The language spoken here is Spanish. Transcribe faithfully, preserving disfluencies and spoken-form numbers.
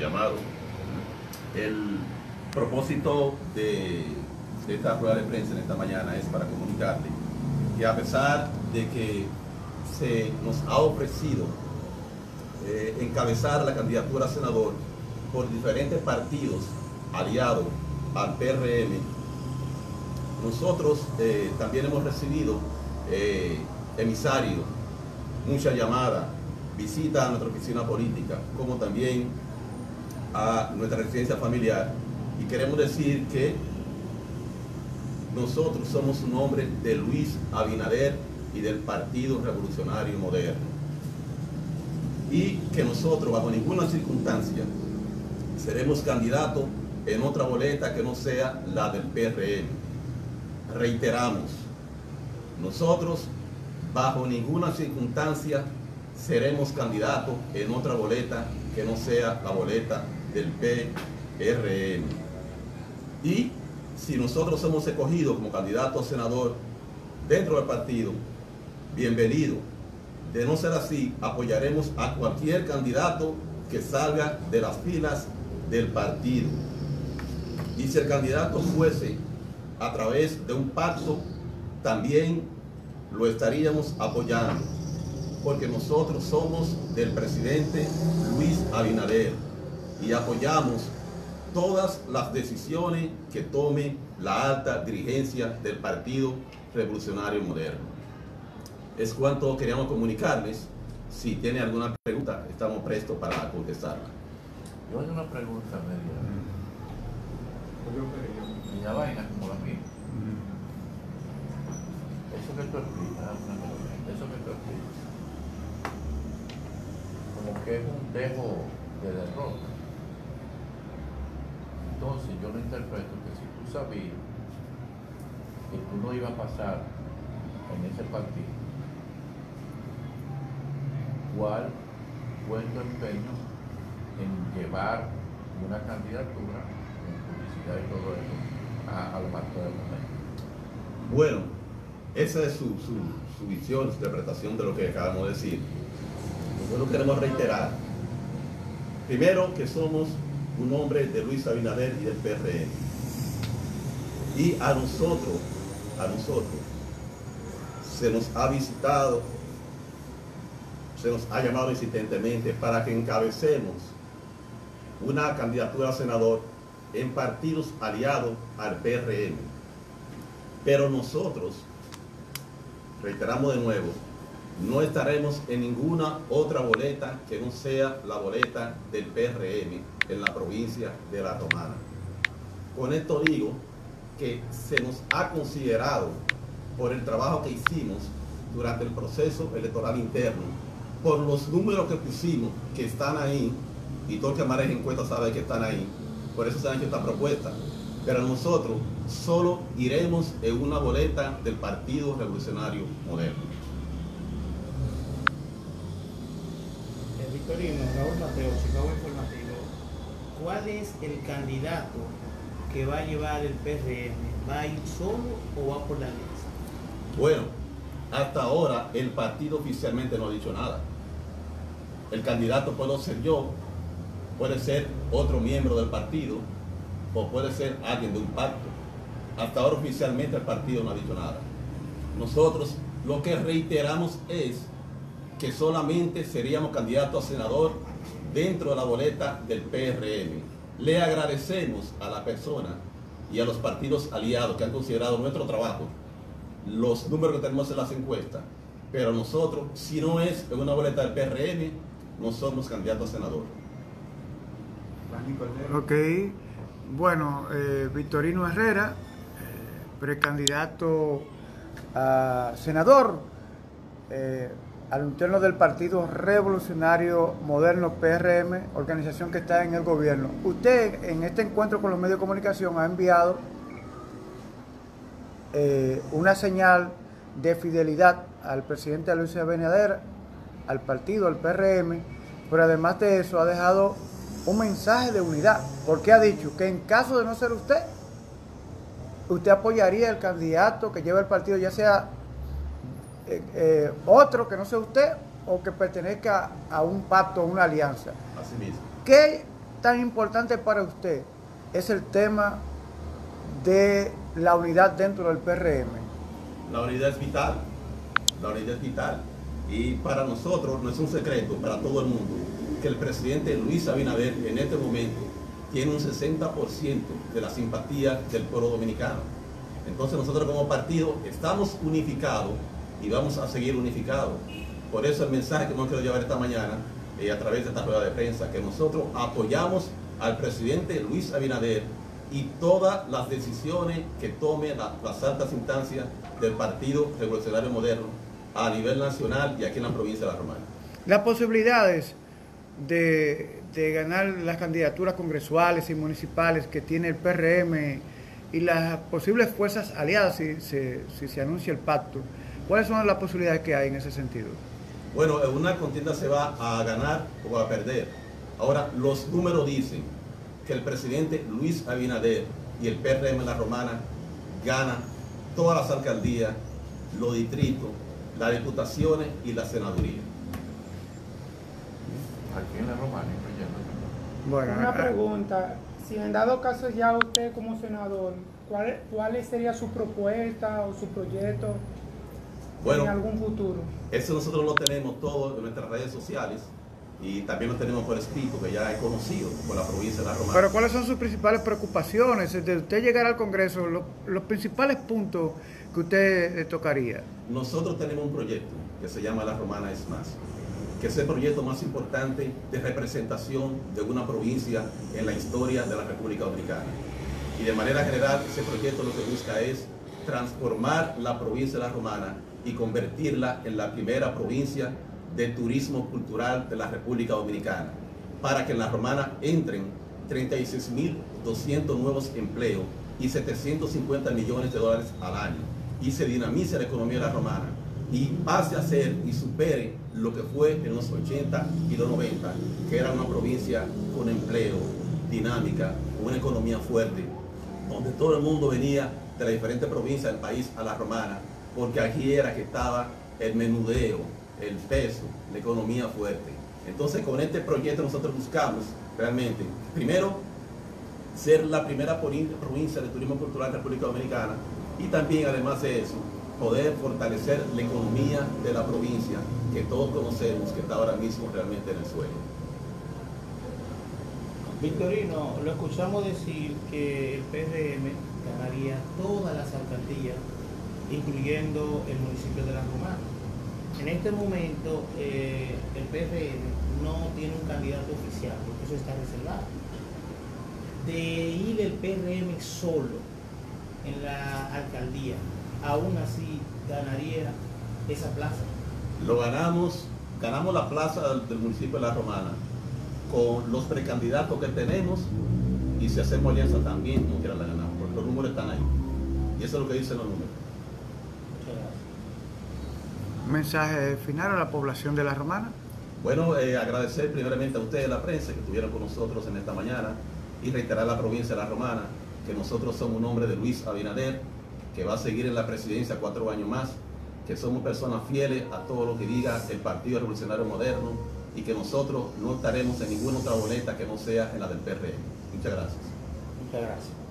llamado. El propósito de, de esta rueda de prensa en esta mañana es para comunicarle que a pesar de que se nos ha ofrecido eh, encabezar la candidatura a senador por diferentes partidos aliados al P R M, nosotros eh, también hemos recibido eh, emisarios, muchas llamadas, visitas a nuestra oficina política, como también a nuestra residencia familiar, y queremos decir que nosotros somos un hombre de Luis Abinader y del Partido Revolucionario Moderno, y que nosotros bajo ninguna circunstancia seremos candidatos en otra boleta que no sea la del P R M. Reiteramos, nosotros bajo ninguna circunstancia seremos candidatos en otra boleta que no sea la boleta del P R M. Y si nosotros somos escogidos como candidato a senador dentro del partido, bienvenido. De no ser así, apoyaremos a cualquier candidato que salga de las filas del partido. Y si el candidato fuese a través de un pacto, también lo estaríamos apoyando, porque nosotros somos del presidente Luis Abinader y apoyamos todas las decisiones que tome la alta dirigencia del Partido Revolucionario Moderno. Es cuanto queríamos comunicarles. Si tiene alguna pregunta, estamos prestos para contestarla. Yo hago una pregunta media, media vaina como la mía. Eso que tú explicas, eso que tú explicas, como que es un dejo de derrota. Entonces yo lo interpreto que si tú sabías que tú no ibas a pasar en ese partido, ¿cuál fue tu empeño en llevar una candidatura con publicidad y todo eso a, a lo más del momento? Bueno, esa es su, su, su visión, su interpretación de lo que acabamos de decir. Nosotros queremos reiterar, primero, que somos un hombre de Luis Abinader y del P R M. Y a nosotros, a nosotros, se nos ha visitado, se nos ha llamado insistentemente para que encabecemos una candidatura a senador en partidos aliados al P R M. Pero nosotros, reiteramos de nuevo, no estaremos en ninguna otra boleta que no sea la boleta del P R M en la provincia de La Romana. Con esto digo que se nos ha considerado por el trabajo que hicimos durante el proceso electoral interno, por los números que pusimos, que están ahí, y todo el que maneja encuestas sabe que están ahí, por eso se han hecho esta propuesta. Pero nosotros solo iremos en una boleta del Partido Revolucionario Moderno. El Victorino, Raúl Mateo, Chicago Informativo. ¿Cuál es el candidato que va a llevar el P R M? ¿Va a ir solo o va por la alianza? Bueno, hasta ahora el partido oficialmente no ha dicho nada. El candidato puedo ser yo, puede ser otro miembro del partido, o puede ser alguien de un pacto. Hasta ahora oficialmente el partido no ha dicho nada. Nosotros lo que reiteramos es que solamente seríamos candidatos a senador dentro de la boleta del P R M. Le agradecemos a la persona y a los partidos aliados que han considerado nuestro trabajo, los números que tenemos en las encuestas, pero nosotros, si no es en una boleta del P R M, no somos candidatos a senador. Ok. Bueno, eh, Victorino Herrera, eh, precandidato a senador eh, al interno del Partido Revolucionario Moderno P R M, organización que está en el gobierno. Usted en este encuentro con los medios de comunicación ha enviado eh, una señal de fidelidad al presidente Luis Abinader, al partido, al P R M, pero además de eso ha dejado un mensaje de unidad, porque ha dicho que en caso de no ser usted, usted apoyaría al candidato que lleva el partido, ya sea eh, eh, otro que no sea usted o que pertenezca a un pacto o una alianza. Así mismo. ¿Qué tan importante para usted es el tema de la unidad dentro del P R M? La unidad es vital, la unidad es vital. Y para nosotros no es un secreto, para todo el mundo, que el presidente Luis Abinader en este momento tiene un sesenta por ciento de la simpatía del pueblo dominicano. Entonces nosotros como partido estamos unificados y vamos a seguir unificados. Por eso el mensaje que hemos querido llevar esta mañana, eh, a través de esta rueda de prensa, que nosotros apoyamos al presidente Luis Abinader y todas las decisiones que tome la, las altas instancias del Partido Revolucionario Moderno a nivel nacional y aquí en la provincia de La Romana. Las posibilidades de, de ganar las candidaturas congresuales y municipales que tiene el P R M y las posibles fuerzas aliadas si se, si se anuncia el pacto, ¿cuáles son las posibilidades que hay en ese sentido? Bueno, en una contienda se va a ganar o a perder. Ahora, los números dicen que el presidente Luis Abinader y el P R M en La Romana gana todas las alcaldías, los distritos, las diputaciones y la senaduría. Aquí en La Romana, incluyendo. Bueno, Una ah, pregunta, si en dado caso ya usted como senador, ¿cuál, cuál sería su propuesta o su proyecto Bueno, en algún futuro? eso nosotros lo tenemos todo en nuestras redes sociales y también lo tenemos por escrito, que ya es conocido por la provincia de La Romana. pero ¿cuáles son sus principales preocupaciones? De usted llegar al Congreso, lo, los principales puntos que usted eh, tocaría. Nosotros tenemos un proyecto que se llama La Romana es Más, que es el proyecto más importante de representación de una provincia en la historia de la República Dominicana. Y de manera general, ese proyecto lo que busca es transformar la provincia de La Romana y convertirla en la primera provincia de turismo cultural de la República Dominicana, para que en La Romana entren treinta y seis mil doscientos nuevos empleos y setecientos cincuenta millones de dólares al año, y se dinamice la economía de La Romana y pase a ser y supere lo que fue en los ochenta y los noventa, que era una provincia con empleo, dinámica, con una economía fuerte, donde todo el mundo venía de las diferentes provincias del país a La Romana, porque aquí era que estaba el menudeo, el peso, la economía fuerte. Entonces con este proyecto nosotros buscamos realmente, primero, ser la primera provincia de turismo cultural de la República Dominicana y también, además de eso, poder fortalecer la economía de la provincia que todos conocemos que está ahora mismo realmente en el suelo. Victorino, lo escuchamos decir que el P R M ganaría todas las alcaldías, incluyendo el municipio de La Romana. En este momento, eh, el P R M no tiene un candidato oficial, porque eso está reservado. De ir el P R M solo en la alcaldía, aún así ganaría esa plaza. Lo ganamos, ganamos la plaza del, del municipio de La Romana con los precandidatos que tenemos, y si hacemos alianza también, como quiera la ganamos, porque los números están ahí. Y eso es lo que dicen los números. ¿Mensaje final a la población de La Romana? Bueno, eh, agradecer primeramente a ustedes, la prensa, que estuvieron con nosotros en esta mañana, y reiterar a la provincia de La Romana que nosotros somos un hombre de Luis Abinader, que va a seguir en la presidencia cuatro años más, que somos personas fieles a todo lo que diga el Partido Revolucionario Moderno y que nosotros no estaremos en ninguna otra boleta que no sea en la del P R M. Muchas gracias. Muchas gracias.